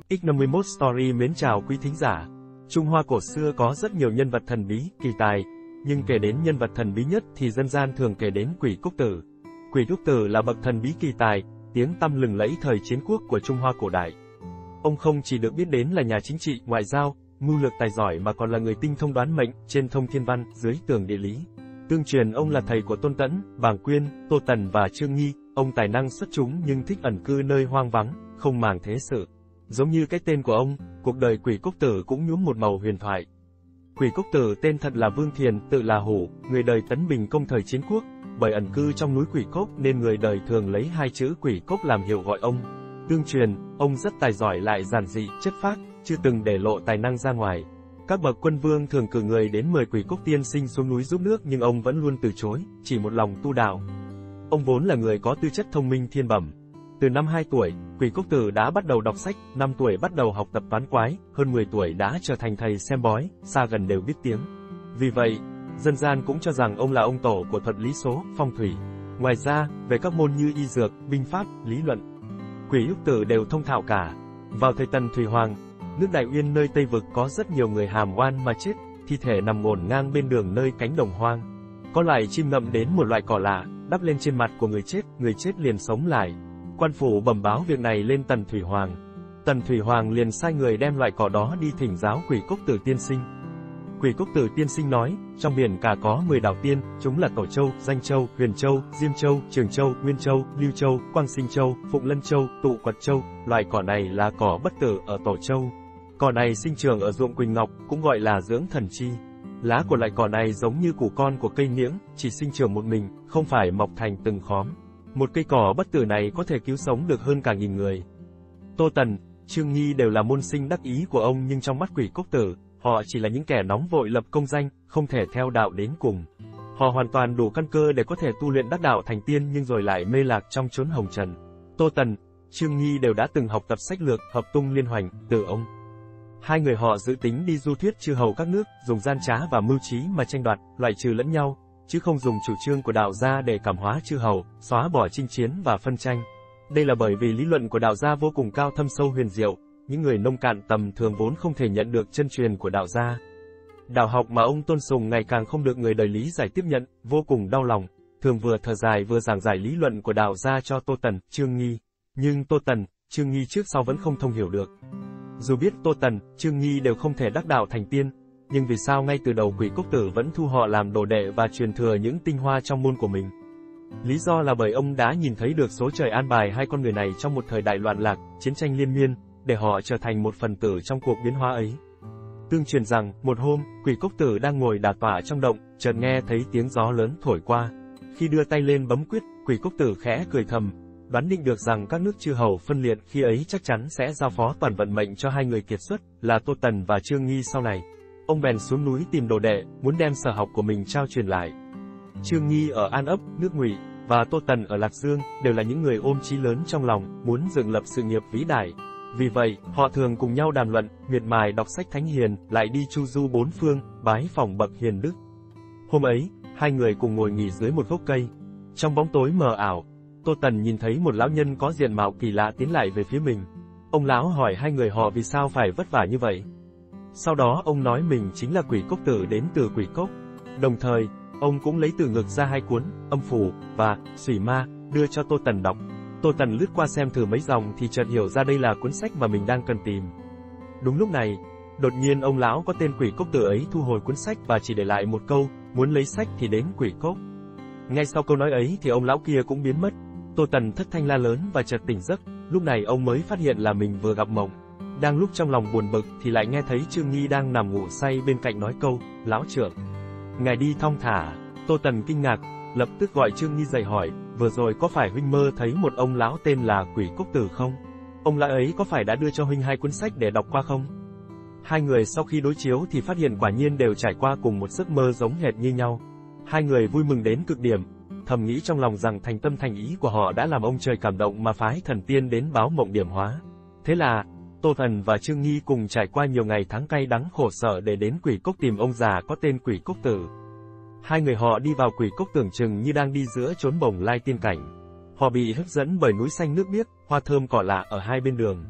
X51 Story mến chào quý thính giả. Trung Hoa cổ xưa có rất nhiều nhân vật thần bí, kỳ tài, nhưng kể đến nhân vật thần bí nhất thì dân gian thường kể đến Quỷ Cúc Tử. Quỷ Cúc Tử là bậc thần bí kỳ tài, tiếng tăm lừng lẫy thời chiến quốc của Trung Hoa cổ đại. Ông không chỉ được biết đến là nhà chính trị, ngoại giao, mưu lược tài giỏi mà còn là người tinh thông đoán mệnh, trên thông thiên văn, dưới tường địa lý. Tương truyền ông là thầy của Tôn Tẫn, Bàng Quyên, Tô Tần và Trương Nghi. Ông tài năng xuất chúng nhưng thích ẩn cư nơi hoang vắng, không màng thế sự. Giống như cái tên của ông, cuộc đời Quỷ Cúc Tử cũng nhuốm một màu huyền thoại. Quỷ Cúc Tử tên thật là Vương Thiền, tự là Hủ, người đời Tấn Bình Công thời chiến quốc. Bởi ẩn cư trong núi Quỷ Cốc nên người đời thường lấy hai chữ Quỷ Cốc làm hiệu gọi ông. Tương truyền, ông rất tài giỏi lại giản dị, chất phác, chưa từng để lộ tài năng ra ngoài. Các bậc quân vương thường cử người đến mời Quỷ Cốc tiên sinh xuống núi giúp nước nhưng ông vẫn luôn từ chối, chỉ một lòng tu đạo. Ông vốn là người có tư chất thông minh thiên bẩm. Từ năm 2 tuổi, Quỷ Cúc Tử đã bắt đầu đọc sách, 5 tuổi bắt đầu học tập toán quái, hơn 10 tuổi đã trở thành thầy xem bói, xa gần đều biết tiếng. Vì vậy, dân gian cũng cho rằng ông là ông tổ của thuật lý số, phong thủy. Ngoài ra, về các môn như y dược, binh pháp, lý luận, Quỷ Cúc Tử đều thông thạo cả. Vào thời Tần Thủy Hoàng, nước Đại Uyên nơi Tây Vực có rất nhiều người hàm oan mà chết, thi thể nằm ngổn ngang bên đường nơi cánh đồng hoang. Có loài chim ngậm đến một loại cỏ lạ, đắp lên trên mặt của người chết liền sống lại. Quan phủ bẩm báo việc này lên Tần Thủy Hoàng. Tần Thủy Hoàng liền sai người đem loại cỏ đó đi thỉnh giáo Quỷ Cúc Tử tiên sinh. Quỷ Cúc Tử tiên sinh nói, trong biển cả có 10 đảo tiên, chúng là Tổ Châu, Danh Châu, Huyền Châu, Diêm Châu, Trường Châu, Nguyên Châu, Lưu Châu, Quang Sinh Châu, Phụng Lân Châu, Tụ Quật Châu. Loại cỏ này là cỏ bất tử ở Tổ Châu. Cỏ này sinh trưởng ở ruộng Quỳnh Ngọc, cũng gọi là dưỡng thần chi. Lá của loại cỏ này giống như củ con của cây niễng, chỉ sinh trưởng một mình, không phải mọc thành từng khóm. Một cây cỏ bất tử này có thể cứu sống được hơn cả nghìn người. Tô Tần, Trương Nghi đều là môn sinh đắc ý của ông nhưng trong mắt Quỷ Cúc Tử, họ chỉ là những kẻ nóng vội lập công danh, không thể theo đạo đến cùng. Họ hoàn toàn đủ căn cơ để có thể tu luyện đắc đạo thành tiên nhưng rồi lại mê lạc trong chốn hồng trần. Tô Tần, Trương Nghi đều đã từng học tập sách lược, hợp tung liên hoành, từ ông. Hai người họ dự tính đi du thuyết chư hầu các nước, dùng gian trá và mưu trí mà tranh đoạt, loại trừ lẫn nhau, chứ không dùng chủ trương của đạo gia để cảm hóa chư hầu, xóa bỏ chinh chiến và phân tranh. Đây là bởi vì lý luận của đạo gia vô cùng cao thâm sâu huyền diệu, những người nông cạn tầm thường vốn không thể nhận được chân truyền của đạo gia. Đạo học mà ông tôn sùng ngày càng không được người đời lý giải tiếp nhận, vô cùng đau lòng, thường vừa thở dài vừa giảng giải lý luận của đạo gia cho Tô Tần, Trương Nghi. Nhưng Tô Tần, Trương Nghi trước sau vẫn không thông hiểu được. Dù biết Tô Tần, Trương Nghi đều không thể đắc đạo thành tiên, nhưng vì sao ngay từ đầu Quỷ Cúc Tử vẫn thu họ làm đồ đệ và truyền thừa những tinh hoa trong môn của mình? Lý do là bởi ông đã nhìn thấy được số trời an bài hai con người này trong một thời đại loạn lạc, chiến tranh liên miên, để họ trở thành một phần tử trong cuộc biến hóa ấy. Tương truyền rằng, một hôm, Quỷ Cúc Tử đang ngồi đả tọa trong động, chợt nghe thấy tiếng gió lớn thổi qua. Khi đưa tay lên bấm quyết, Quỷ Cúc Tử khẽ cười thầm, đoán định được rằng các nước chư hầu phân liệt khi ấy chắc chắn sẽ giao phó toàn vận mệnh cho hai người kiệt xuất, là Tô Tần và Trương Nghi sau này. Ông bèn xuống núi tìm đồ đệ, muốn đem sở học của mình trao truyền lại. Trương Nghi ở An Ấp, nước Ngụy, và Tô Tần ở Lạc Dương, đều là những người ôm chí lớn trong lòng, muốn dựng lập sự nghiệp vĩ đại. Vì vậy, họ thường cùng nhau đàm luận, miệt mài đọc sách thánh hiền, lại đi chu du bốn phương, bái phỏng bậc hiền đức. Hôm ấy, hai người cùng ngồi nghỉ dưới một gốc cây. Trong bóng tối mờ ảo, Tô Tần nhìn thấy một lão nhân có diện mạo kỳ lạ tiến lại về phía mình. Ông lão hỏi hai người họ vì sao phải vất vả như vậy. Sau đó ông nói mình chính là Quỷ Cúc Tử đến từ Quỷ Cốc. Đồng thời, ông cũng lấy từ ngực ra hai cuốn, Âm Phủ và Xủy Ma, đưa cho Tô Tần đọc. Tô Tần lướt qua xem thử mấy dòng thì chợt hiểu ra đây là cuốn sách mà mình đang cần tìm. Đúng lúc này, đột nhiên ông lão có tên Quỷ Cúc Tử ấy thu hồi cuốn sách và chỉ để lại một câu, muốn lấy sách thì đến Quỷ Cốc. Ngay sau câu nói ấy thì ông lão kia cũng biến mất. Tô Tần thất thanh la lớn và chợt tỉnh giấc, lúc này ông mới phát hiện là mình vừa gặp mộng. Đang lúc trong lòng buồn bực thì lại nghe thấy Trương Nghi đang nằm ngủ say bên cạnh nói câu, lão trưởng, ngài đi thong thả. Tô Tần kinh ngạc, lập tức gọi Trương Nghi dậy hỏi, vừa rồi có phải huynh mơ thấy một ông lão tên là Quỷ Cúc Tử không? Ông lão ấy có phải đã đưa cho huynh hai cuốn sách để đọc qua không? Hai người sau khi đối chiếu thì phát hiện quả nhiên đều trải qua cùng một giấc mơ giống hệt như nhau. Hai người vui mừng đến cực điểm, thầm nghĩ trong lòng rằng thành tâm thành ý của họ đã làm ông trời cảm động mà phái thần tiên đến báo mộng điểm hóa. Thế là, Tô Tần và Trương Nghi cùng trải qua nhiều ngày tháng cay đắng khổ sở để đến Quỷ Cốc tìm ông già có tên Quỷ Cúc Tử. Hai người họ đi vào Quỷ Cốc tưởng chừng như đang đi giữa chốn bồng lai tiên cảnh. Họ bị hấp dẫn bởi núi xanh nước biếc, hoa thơm cỏ lạ ở hai bên đường.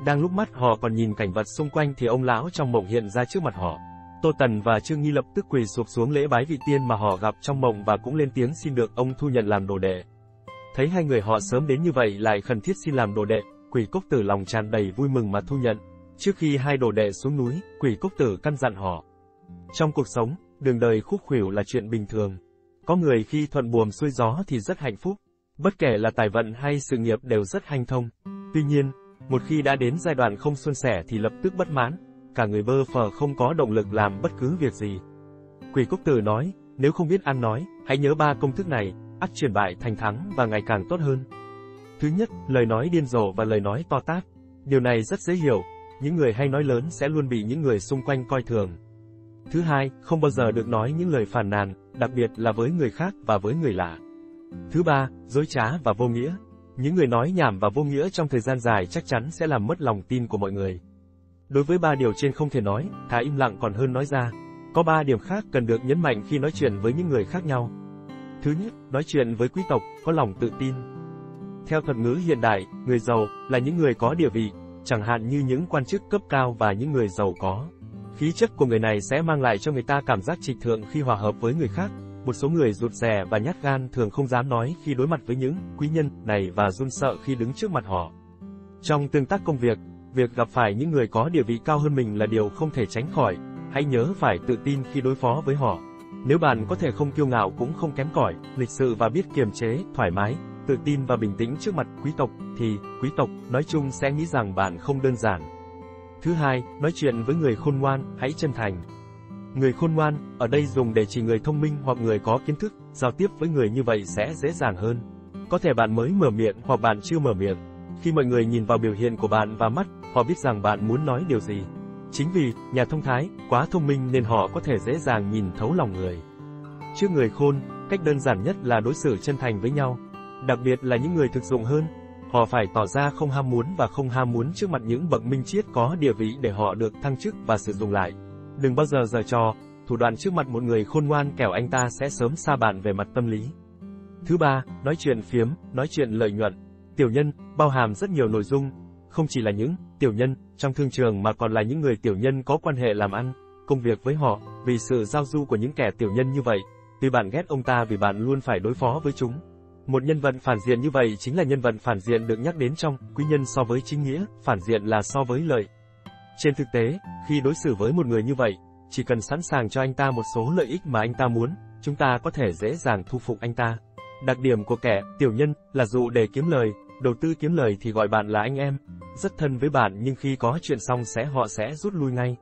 Đang lúc mắt họ còn nhìn cảnh vật xung quanh thì ông lão trong mộng hiện ra trước mặt họ. Tô Tần và Trương Nghi lập tức quỳ sụp xuống lễ bái vị tiên mà họ gặp trong mộng và cũng lên tiếng xin được ông thu nhận làm đồ đệ. Thấy hai người họ sớm đến như vậy lại khẩn thiết xin làm đồ đệ, Quỷ Cốc Tử lòng tràn đầy vui mừng mà thu nhận. Trước khi hai đồ đệ xuống núi, Quỷ Cốc Tử căn dặn họ. Trong cuộc sống, đường đời khúc khuỷu là chuyện bình thường. Có người khi thuận buồm xuôi gió thì rất hạnh phúc, bất kể là tài vận hay sự nghiệp đều rất hanh thông. Tuy nhiên, một khi đã đến giai đoạn không suôn sẻ thì lập tức bất mãn, cả người bơ phờ không có động lực làm bất cứ việc gì. Quỷ Cốc Tử nói, nếu không biết ăn nói, hãy nhớ 3 công thức này, ắt chuyển bại thành thắng và ngày càng tốt hơn. Thứ nhất, lời nói điên rồ và lời nói to tát. Điều này rất dễ hiểu, những người hay nói lớn sẽ luôn bị những người xung quanh coi thường. Thứ hai, không bao giờ được nói những lời phàn nàn, đặc biệt là với người khác và với người lạ. Thứ ba, dối trá và vô nghĩa. Những người nói nhảm và vô nghĩa trong thời gian dài chắc chắn sẽ làm mất lòng tin của mọi người. Đối với 3 điều trên không thể nói, thà im lặng còn hơn nói ra. Có 3 điểm khác cần được nhấn mạnh khi nói chuyện với những người khác nhau. Thứ nhất, nói chuyện với quý tộc, có lòng tự tin. Theo thuật ngữ hiện đại, người giàu là những người có địa vị, chẳng hạn như những quan chức cấp cao và những người giàu có. Khí chất của người này sẽ mang lại cho người ta cảm giác trịch thượng khi hòa hợp với người khác. Một số người rụt rè và nhát gan thường không dám nói khi đối mặt với những quý nhân này và run sợ khi đứng trước mặt họ. Trong tương tác công việc, việc gặp phải những người có địa vị cao hơn mình là điều không thể tránh khỏi. Hãy nhớ phải tự tin khi đối phó với họ. Nếu bạn có thể không kiêu ngạo cũng không kém cỏi, lịch sự và biết kiềm chế, thoải mái, tự tin và bình tĩnh trước mặt quý tộc, thì quý tộc nói chung sẽ nghĩ rằng bạn không đơn giản. Thứ hai, nói chuyện với người khôn ngoan, hãy chân thành. Người khôn ngoan, ở đây dùng để chỉ người thông minh hoặc người có kiến thức, giao tiếp với người như vậy sẽ dễ dàng hơn. Có thể bạn mới mở miệng hoặc bạn chưa mở miệng. Khi mọi người nhìn vào biểu hiện của bạn và mắt, họ biết rằng bạn muốn nói điều gì. Chính vì, nhà thông thái, quá thông minh nên họ có thể dễ dàng nhìn thấu lòng người. Trước người khôn, cách đơn giản nhất là đối xử chân thành với nhau. Đặc biệt là những người thực dụng hơn, họ phải tỏ ra không ham muốn và không ham muốn trước mặt những bậc minh triết có địa vị để họ được thăng chức và sử dụng lại. Đừng bao giờ giở trò, thủ đoạn trước mặt một người khôn ngoan kẻo anh ta sẽ sớm xa bạn về mặt tâm lý. Thứ ba, nói chuyện phiếm, nói chuyện lợi nhuận. Tiểu nhân, bao hàm rất nhiều nội dung, không chỉ là những tiểu nhân trong thương trường mà còn là những người tiểu nhân có quan hệ làm ăn, công việc với họ, vì sự giao du của những kẻ tiểu nhân như vậy, tuy bạn ghét ông ta vì bạn luôn phải đối phó với chúng. Một nhân vật phản diện như vậy chính là nhân vật phản diện được nhắc đến trong Quý Nhân so với chính nghĩa, phản diện là so với lợi. Trên thực tế, khi đối xử với một người như vậy, chỉ cần sẵn sàng cho anh ta một số lợi ích mà anh ta muốn, chúng ta có thể dễ dàng thu phục anh ta. Đặc điểm của kẻ tiểu nhân là dụ để kiếm lời, đầu tư kiếm lời thì gọi bạn là anh em, rất thân với bạn nhưng khi có chuyện xong họ sẽ rút lui ngay.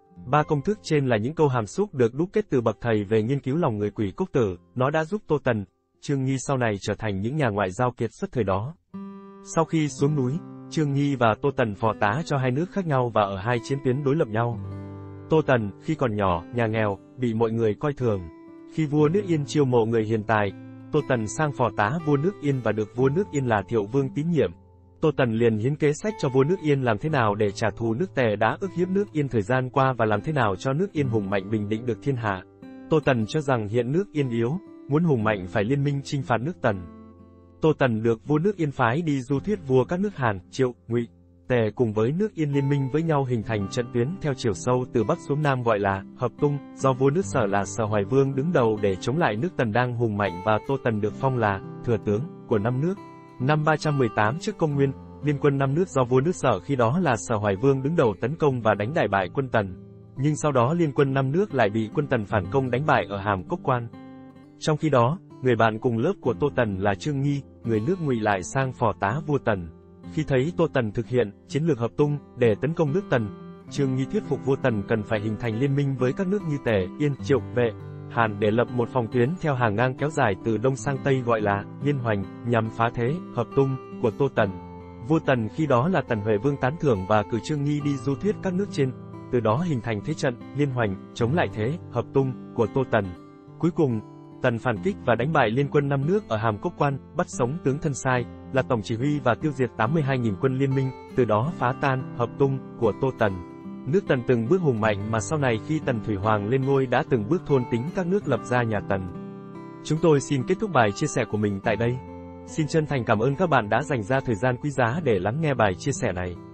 3 công thức trên là những câu hàm xúc được đúc kết từ bậc thầy về nghiên cứu lòng người Quỷ Cốc Tử, nó đã giúp Tô Tần, Trương Nghi sau này trở thành những nhà ngoại giao kiệt xuất thời đó. Sau khi xuống núi, Trương Nghi và Tô Tần phò tá cho hai nước khác nhau và ở hai chiến tuyến đối lập nhau. Tô Tần, khi còn nhỏ, nhà nghèo, bị mọi người coi thường. Khi vua nước Yên chiêu mộ người hiền tài, Tô Tần sang phò tá vua nước Yên và được vua nước Yên là Thiệu Vương tín nhiệm. Tô Tần liền hiến kế sách cho vua nước Yên làm thế nào để trả thù nước Tề đã ức hiếp nước Yên thời gian qua và làm thế nào cho nước Yên hùng mạnh bình định được thiên hạ. Tô Tần cho rằng hiện nước Yên yếu, muốn hùng mạnh phải liên minh chinh phạt nước Tần. Tô Tần được vua nước Yên phái đi du thuyết vua các nước Hàn, Triệu, Ngụy, Tề cùng với nước Yên liên minh với nhau hình thành trận tuyến theo chiều sâu từ Bắc xuống Nam gọi là Hợp Tung, do vua nước Sở là Sở Hoài Vương đứng đầu để chống lại nước Tần đang hùng mạnh và Tô Tần được phong là thừa tướng của 5 nước. Năm 318 trước công nguyên, liên quân 5 nước do vua nước Sở khi đó là Sở Hoài Vương đứng đầu tấn công và đánh đại bại quân Tần. Nhưng sau đó liên quân 5 nước lại bị quân Tần phản công đánh bại ở Hàm Cốc Quan. Trong khi đó, người bạn cùng lớp của Tô Tần là Trương Nghi, người nước Ngụy lại sang phò tá vua Tần. Khi thấy Tô Tần thực hiện chiến lược hợp tung để tấn công nước Tần, Trương Nghi thuyết phục vua Tần cần phải hình thành liên minh với các nước như Tề, Yên, Triệu, Vệ, Hàn để lập một phòng tuyến theo hàng ngang kéo dài từ Đông sang Tây gọi là Liên Hoành, nhằm phá thế hợp tung của Tô Tần. Vua Tần khi đó là Tần Huệ Vương tán thưởng và cử Trương Nghi đi du thuyết các nước trên, từ đó hình thành thế trận Liên Hoành chống lại thế hợp tung của Tô Tần. Cuối cùng, Tần phản kích và đánh bại liên quân 5 nước ở Hàm Cốc Quan, bắt sống tướng Thân Sai, là tổng chỉ huy và tiêu diệt 82.000 quân liên minh, từ đó phá tan hợp tung của Tô Tần. Nước Tần từng bước hùng mạnh mà sau này khi Tần Thủy Hoàng lên ngôi đã từng bước thôn tính các nước lập ra nhà Tần. Chúng tôi xin kết thúc bài chia sẻ của mình tại đây. Xin chân thành cảm ơn các bạn đã dành ra thời gian quý giá để lắng nghe bài chia sẻ này.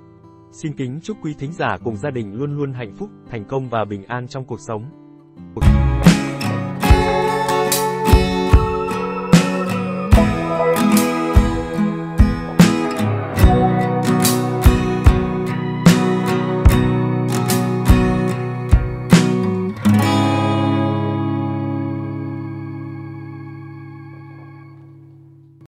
Xin kính chúc quý thính giả cùng gia đình luôn luôn hạnh phúc, thành công và bình an trong cuộc sống.